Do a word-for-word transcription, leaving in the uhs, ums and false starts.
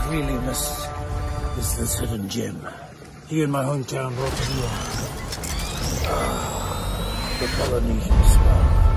really miss is this hidden gem. Here in my hometown, Rotorua. Ah, the Polynesian smell.